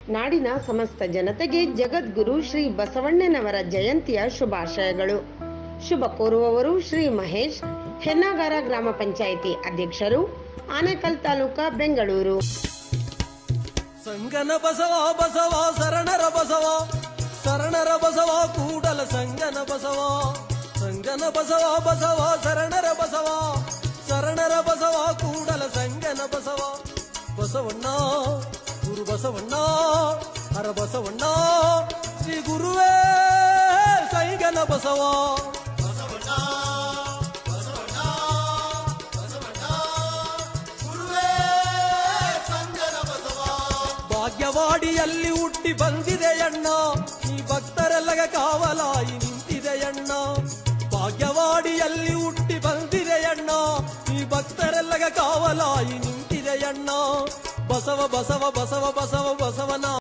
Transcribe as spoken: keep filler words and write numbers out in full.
ನಾಡಿನ ಸಮಸ್ತ ಜನತೆಗೆ ಜಗದ್ಗುರು ಶ್ರೀ ಬಸವಣ್ಣನವರ ಜಯಂತಿಯ ಶುಭಾಶಯಗಳು. ಶುಭ ಕೋರುವವರು ಶ್ರೀ ಮಹೇಶ್, ಹೆನ್ನಾಗಾರ ಗ್ರಾಮ ಪಂಚಾಯಿತಿ ಅಧ್ಯಕ್ಷರು, ಆನೇಕಲ್ ತಾಲೂಕಾ, ಬೆಂಗಳೂರು. ಸಂಗನ ಬಸವ ಬಸವ ಶರಣರ ಬಸವ, ಶರಣರ ಬಸವ ಕೂಡಲ ಸಂಗನ ಬಸವ, ಸಂಗನ ಬಸವ ಬಸವ ಶರಣರ ಬಸವ, ಶರಣರ ಬಸವ ಕೂಡಲ ಸಂಗನ ಬಸವ. ಬಸವಣ್ಣ ಗುರು ಬಸವಣ್ಣ ಹರ ಬಸವಣ್ಣ ಶ್ರೀ ಗುರುವೇ ಸಂಗನ ಬಸವ. ಬಸವಣ್ಣ ಬಸವಣ್ಣ ಬಸವಣ್ಣ ಗುರುವೇ ಸಂಗನ ಬಸವ. ಭಾಗ್ಯವಾಡಿಯಲ್ಲಿ ಹುಟ್ಟಿ ಬಂದಿದೆಯಣ್ಣ, ಈ ಭಕ್ತರೆಲ್ಲಗೆ ಕಾವಲಾಯಿ ನಿಂತಿದೆಯಣ್ಣ. ಭಾಗ್ಯವಾಡಿಯಲ್ಲಿ ಹುಟ್ಟಿ ಬಂದಿದೆಯಣ್ಣ, ಈ ಭಕ್ತರೆಲ್ಲಗೆ ಕಾವಲಾಯಿ ನಿಂತಿದೆಯಣ್ಣ. ಬಸವ ಬಸವ ಬಸವ ಬಸವ ಬಸವನ